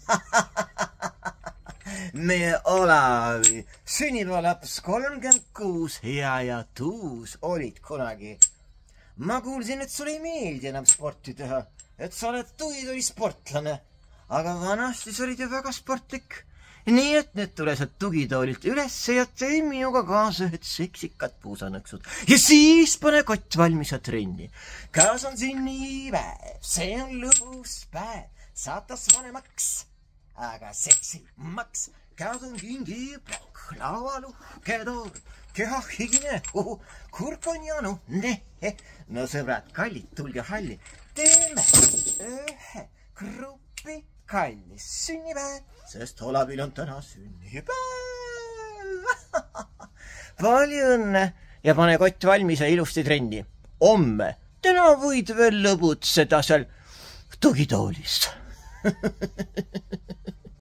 meie Olavi sünnipäevalaps 36, hea ja tuus olid kunagi. Ma kuulsin, et sulle ei meeldi enam sporti teha, et sa oled tugitooli sportlane, aga vanasti sa olid ju väga sportlik. Nii et nüüd tule sa tugitoolilt üles ja tee minuga kaasa ühed seksikad puusanõksud. Ja siis pane kott valmis ja trenni. Käes on sünnipäev, see on lõbus päev. Saatas vanemaks, aga seksimaks. Käed on kingiplokk, laualuhketoor, keha higine, kurk on janu, nehe. No sõbrad, kallid, tulge halli. Teeme ühe gruppi kallis sünnipäev, sest Olavil on täna sünnipäev. Palju õnne ja pane kott valmis ja ilusti trenni. Homme, täna võid veel lõbutseda seal tugitoolis.